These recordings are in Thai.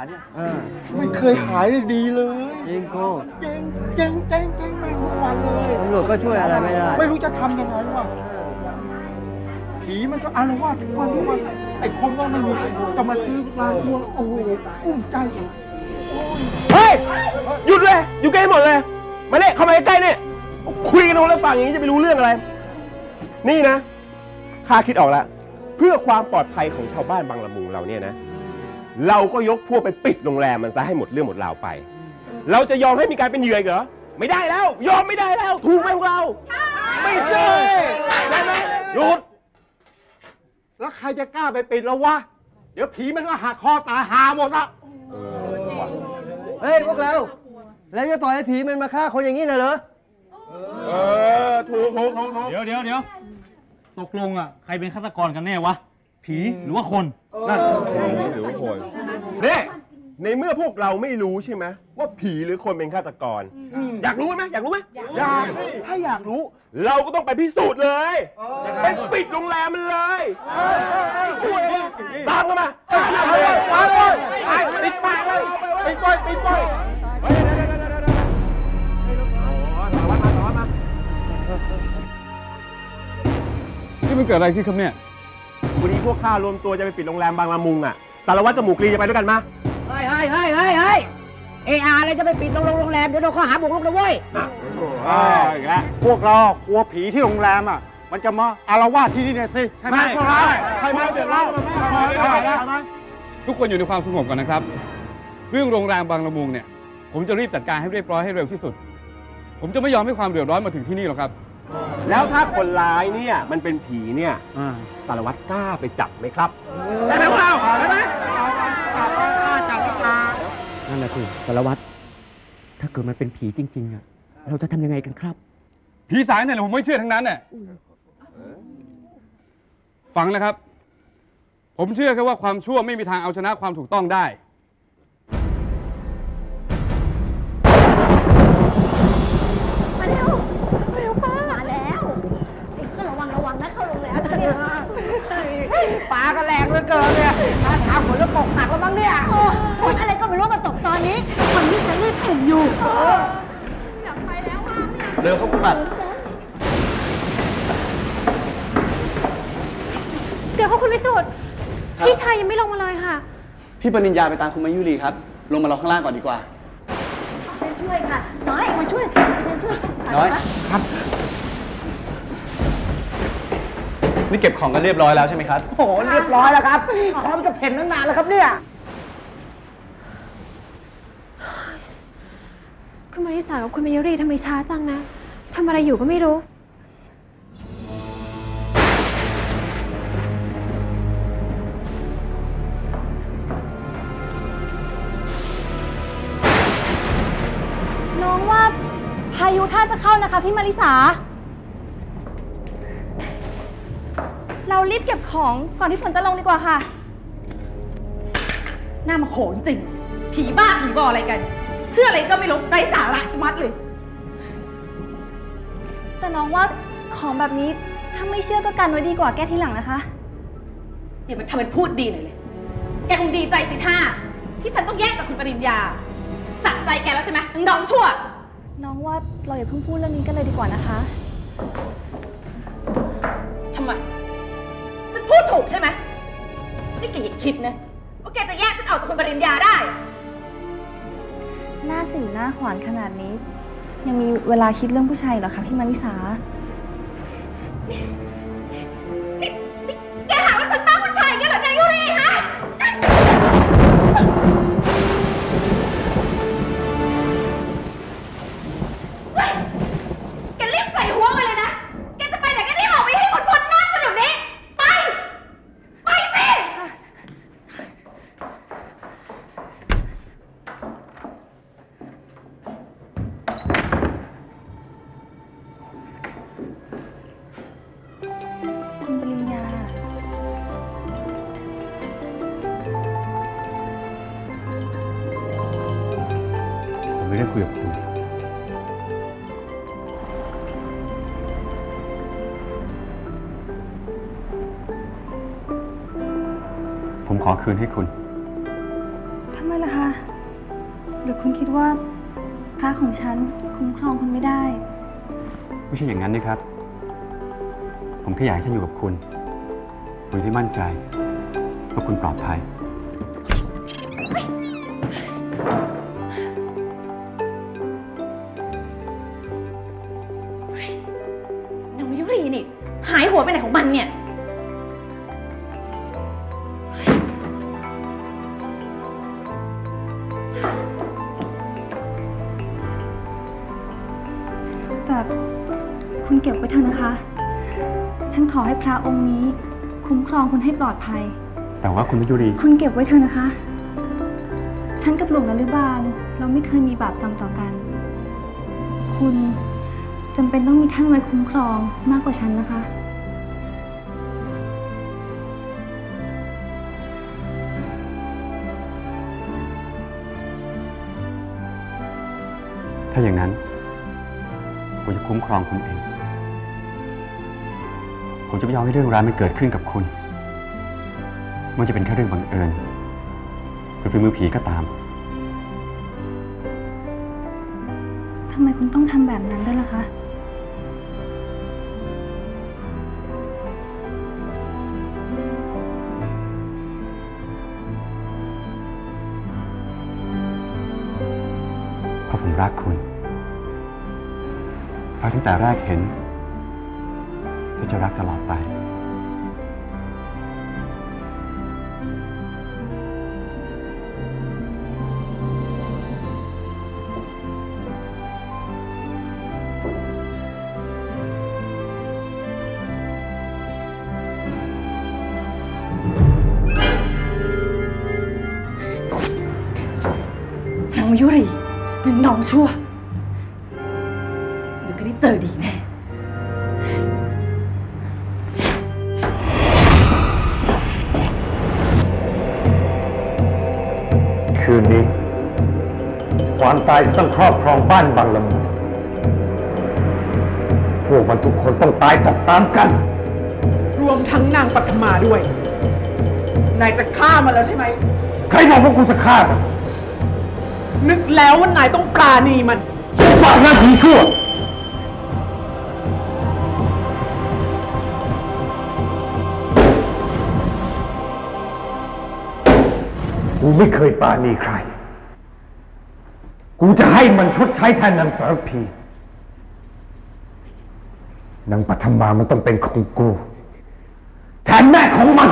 เนี่ยไม่เคยขายได้ดีเลยจริงโก้เจ๊งแม่งทุกวันเลยตำรวจก็ช่วยอะไรไม่ได้ไม่รู้จะทำยังไงวะผีมันก็อาละวาดทุกวันไอ้คนก็ไม่มีจะมาซื้อร้านวัวโอ้โหกุ้มใจเฮ้ยหยุดเลยอยู่ใกล้หมดเลยมาเนี่ยเข้ามาใกล้เนี่ยคุยกันรู้แล้วฟังอย่างนี้จะไปรู้เรื่องอะไรนี่นะข้าคิดออกแล้วเพื่อความปลอดภัยของชาวบ้านบางละมุงเราเนี่ยนะเราก็ยกพวกไปปิดโรงแรมมันซะให้หมดเรื่องหมดราวไปเราจะยอมให้มีการเป็นเหยื่อเหรอไม่ได้แล้วยอมไม่ได้แล้วถูกไหมพวกเราไม่ได้ได้ไหมหยุดแล้วใครจะกล้าไปปิดเราวะเดี๋ยวผีมันก็หักคอตายหาหมดละเฮ้ยพวกเราแล้วจะปล่อยให้ผีมันมาฆ่าคนอย่างนี้เหรอถูกเดี๋ยวตกลงอ่ะใครเป็นฆาตกรกันแน่วะผีหรือว่าคนนั่นผีหรือว่าคนเนี่ยในเมื่อพวกเราไม่รู้ใช่ไหมว่าผีหรือคนเป็นฆาตกรอยากรู้ไหมอยากถ้าอยากรู้เราก็ต้องไปพิสูจน์เลยไปปิดโรงแรมมันเลยช่วยตามกันมาปิดปากเลยปิดไฟนี่มันเกิดอะไรขึ้นครับเนี่ยวันนี้พวกข้ารวมตัวจะไปปิดโรงแรมบางละมุงอ่ะสารวัตรจมูกลีจะไปด้วยกันมาเฮ้ยอะไรจะไปปิดโรงแรมเดี๋ยวเราข้อหาบุกรุกนะเว้ยพวกเรากลัวผีที่โรงแรมอ่ะมันจะมาอาละวาดที่นี่เนี่ยสิใช่ไหมพวกเราใครมาเดือดร้อนทุกคนอยู่ในความสงบกันนะครับเรื่องโรงแรมบางละมุงเนี่ยผมจะรีบจัดการให้เรียบร้อยให้เร็วที่สุดผมจะไม่ยอมให้ความเดือดร้อนมาถึงที่นี่หรอกครับแล้วถ้าคนร้ายเนี่ยมันเป็นผีเนี่ยสารวัตรกล้าไปจับไหมครับได้ไหมพวกเราได้ไหมจับนั่นแหละคือสารวัตรถ้าเกิดมันเป็นผีจริงๆอ่ะเราจะทำยังไงกันครับผีสายเนี่ยผมไม่เชื่อทั้งนั้นเนี่ยฟังนะครับผมเชื่อแค่ว่าความชั่วไม่มีทางเอาชนะความถูกต้องได้มาเร็วป้ามาแล้วก็ระวังนะเข้าโรงแรมเนี่ยป้าก็แรงเหลือเกินเนี่ยถ้าทำฝนแล้วตกหนักแล้วมั้งเนี่ยฝนอะไรก็ไม่รู้มาตกตอนนี้คนนี้จะรีบอุ่มอยู่อยากไปแล้วว่าเร็วครับคุณบัตรเดี๋ยวเขาคุณวิสุทธิ์พี่ชายยังไม่ลงมาเลยค่ะพี่ปริญญาไปตามคุณมายุรีครับลงมารอข้างล่างก่อนดีกว่าเซนช่วยค่ะน้อยมาช่วยเซนช่วยน้อยครับนี่เก็บของกันเรียบร้อยแล้วใช่ไหมครับโอ้โหเรียบร้อยแล้วครับพร้อมจะเพ่นตั้งนานแล้วครับเนี่ยคุณมาริสากับคุณมยุรีทำไมช้าจังนะทำอะไรอยู่ก็ไม่รู้น้องว่าพายุท่าจะเข้านะคะพี่มาริสาเรารีบเก็บของก่อนที่ฝนจะลงดีกว่าค่ะน่ามาโขนจริงผีบ้าผีบออะไรกันเชื่ออะไรก็ไม่รู้ไร้สาระชะมัดเลยแต่น้องว่าของแบบนี้ถ้าไม่เชื่อก็กันไว้ดีกว่าแก้ทีหลังนะคะอย่ามาทำเป็นพูดดีหน่อยเลยแกคงดีใจสิท่าที่ฉันต้องแยกจากคุณปริญญาสะใจแกแล้วใช่ไหมน้องชั่วน้องว่าเราอย่าเพิ่งพูดเรื่องนี้กันเลยดีกว่านะคะทำไมฉันพูดถูกใช่ไหมนี่แกอย่าคิดนะว่าแกจะแยกฉันออกจากคุณปริญญาได้หน้าสิวหน้าขวานขนาดนี้ยังมีเวลาคิดเรื่องผู้ชายเหรอคะพี่มาริสานี่แกหาว่าฉันบ้าผู้ชายงั้นเหรอนายยุรีฮะแกรีบใส่หัวมาเลยนะแกจะไปไหนก็รีบออกไปให้หมดหน้าฉันเดี๋ยวนี้ไปสิไม่ได้คุยกับคุณผมขอคืนให้คุณทำำไมล่ะคะหรือคุณคิดว่าพระของฉันคุ้มครองคุณไม่ได้ไม่ใช่อย่างนั้นนะครับผมแค่อยากให้ท่านอยู่กับคุณโดยที่มั่นใจว่าคุณปลอดภัยนางมายุรีนี่หายหัวไปไหนของมันเนี่ยแต่คุณเก็บไว้เถอะนะคะ ฉันขอให้พระองค์นี้คุ้มครองคุณให้ปลอดภัยแต่ว่าคุณมายุรีคุณเก็บไว้เถอะนะคะฉันกับหลวงนฤบาลเราไม่เคยมีบาปกรรมต่อกันคุณจำเป็นต้องมีท่านไว้คุ้มครองมากกว่าฉันนะคะถ้าอย่างนั้นผมจะคุ้มครองคุณเองผมจะไม่ยอมให้เรื่องร้ายมันเกิดขึ้นกับคุณไม่ว่าจะเป็นแค่เรื่องบังเอิญหรือฝีมือผีก็ตามทำไมคุณต้องทำแบบนั้นด้วยล่ะคะเพราะผมรักคุณรักตั้งแต่แรกเห็นที่จะรักตลอดไปนางมายุรีนางน้องชั่วเดี๋ยวก็ได้เจอดีแน่คืนนี้ความตายต้องครอบครองบ้านบางละมุงพวกมันทุกคนต้องตายตกตามกันรวมทั้งนางปัทมาด้วยนายจะฆ่ามันแล้วใช่ไหมใครบอกว่ากูจะฆ่ามันนึกแล้วว่านายต้องปราณีมันปากหน้าผีชั่วกูไม่เคยปราณีใครกูจะให้มันชดใช้แทนนางสารพีนางปัทมามันต้องเป็นของกูแทนแม่ของมัน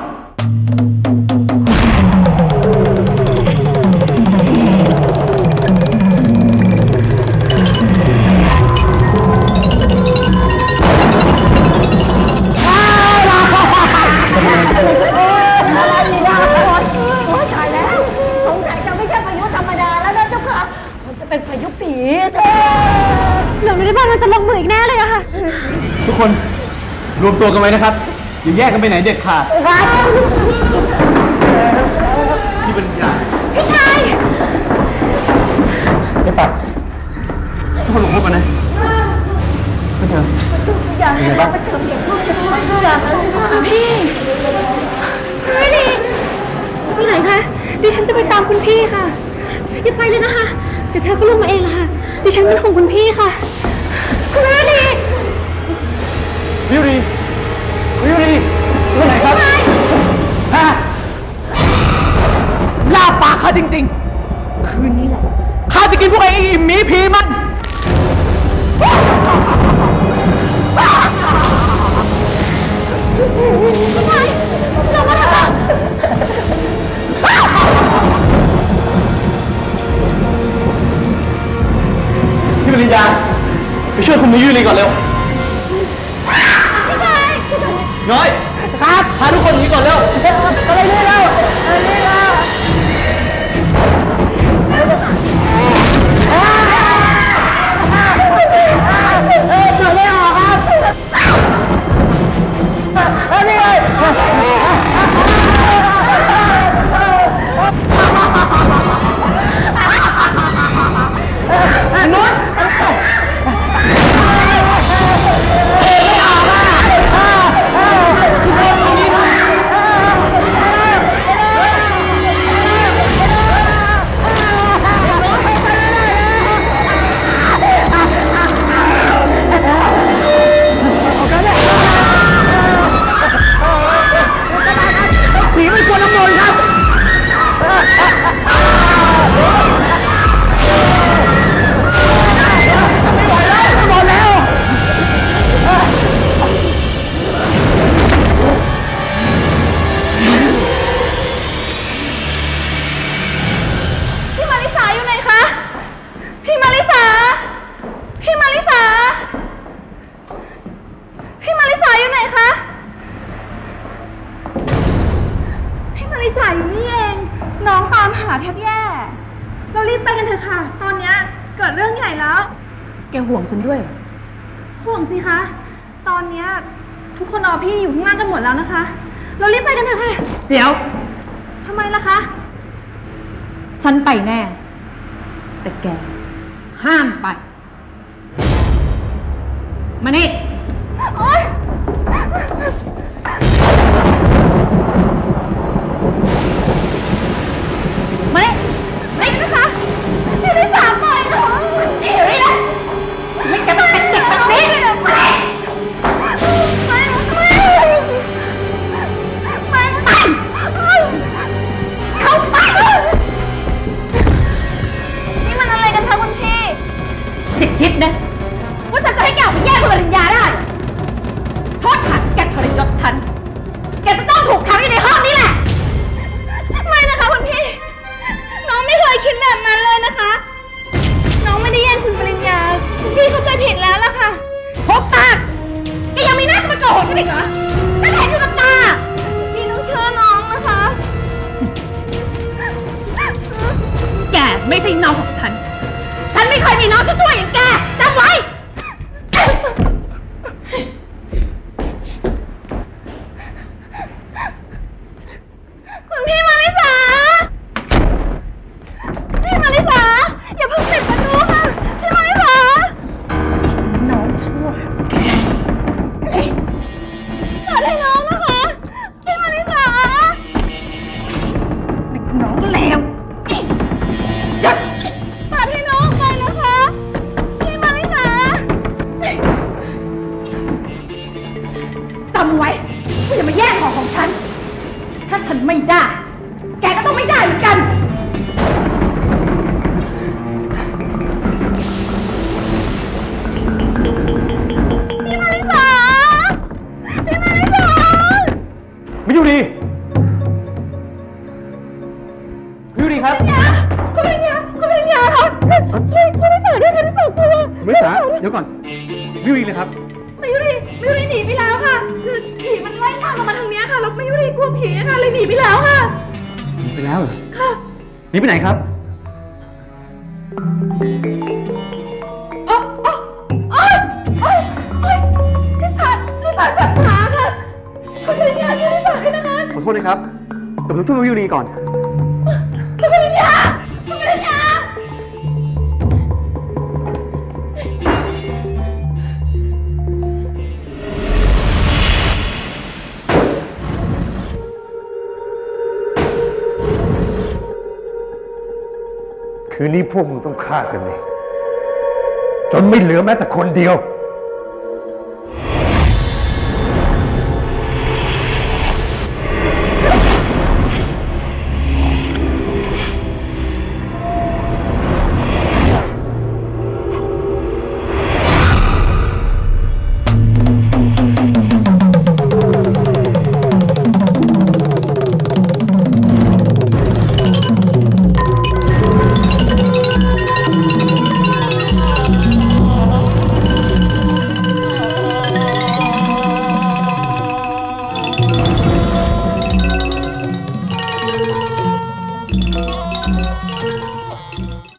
เป็นพายุผีหลวงนฤบาลมันจะลงมืออีกแน่เลยอะค่ะทุกคนรวมตัวกันไว้นะครับอย่าแยกกันไปไหนเด็ดขาดพี่เป็นใหญ่พี่ชายไอ้ปัดทุกคนลงพบกันนะไม่เจออย่างไรบ้างไม่เจอเด็กพวกนี้พี่ไม่ดีจะไปไหนคะดิฉันจะไปตามคุณพี่ค่ะอย่าไปเลยนะคะเดี๋ยวเธอก็ลงมาเองละค่ะดิฉันเป็นของคุณพี่ค่ะคุณแม่ดีวิวดีไปไหนครับฮะล่าปากข้าจริงๆคืนนี้แหละข้าจะกินพวกไอ้อิ่มหมีผีมันไม่ลงมาเถอะพี่ปริญญาไปช่วยคุณมายุรีก่อนเร็วน้อยครับพาทุกคนหนีก่อนเร็วอะไรนี่เร็วอะไรนี่เร็วไม่ออกครับนี่ไงนุชลิสาอยู่นี่เองน้องตามหาแทบแย่เรารีบไปกันเถอะค่ะตอนนี้เกิดเรื่องใหญ่แล้วแกห่วงฉันด้วยเหรอห่วงสิคะตอนนี้ทุกคนรอพี่อยู่ข้างล่างกันหมดแล้วนะคะเรารีบไปกันเถอะค่ะเดี๋ยวทำไมล่ะคะฉันไปแน่แต่แกห้ามไปมานี่โอ๊ยมานี่ไม่นะคะพี่ลิสาปล่อยหนูนี่อยู่นี่นะไม่จะมาเป็นเด็กแบบนี้ไม่เข้าไปนี่มันอะไรกันคะคุณพี่คิดนะว่าฉันจะให้แกออกไปแย่งคุณปริญญาได้โทษฐานแกทรยศฉันแกจะต้องถูกขังอยู่ในห้องนี้แหละไม่นะคะคุณพี่น้องไม่เคยคิดแบบนั้นเลยนะคะน้องไม่ได้แย่งคุณปริญญาคุณพี่เข้าใจผิดแล้วล่ะค่ะพกตาแกยังมีหน้าจะมาโกหกฉันอีกเหรอฉันเห็นอยู่กับตาพี่ต้องเชื่อน้องนะคะแกไม่ใช่น้องของฉันไม่เคยมีน้องช่วยอย่างแกจำไว้คุณพี่มาริสาพี่มาริสาอย่าเพิ่งปิดประตูค่ะพี่มาริสาน้องชั่วขอให้น้องนะคะพี่มาริสาน้องเลวหยุดปาดให้น้องไปนะคะพี่มาริสาจำไว้ว่าอย่ามาแย่งของฉันถ้าฉันไม่ได้แกก็ต้องไม่ได้เหมือนกันพี่มาริสาพี่มาริสามิยุรีมิยุรีครับคุณปริญญาครับช่วยลิสาด้วยค่ะลิสากลัวลิสาเดี๋ยวก่อนมิยุรีเลยครับมิยุรีหนีไปแล้วค่ะคือผีมันไล่ตามเรามาทางนี้ค่ะแล้วมิยุรีกลัวผีค่ะเลยหนีไปแล้วค่ะหนีไปแล้วเหรอค่ะหนีไปไหนครับลิสาจับขาค่ะคุณปริญญาช่วยลิสาด้วยนะคะขอโทษนะครับแต่ผมช่วยมิยุรีก่อนคุณปริญญาคืนนี้พวกมึงต้องฆ่ากันเองจนไม่เหลือแม้แต่คนเดียว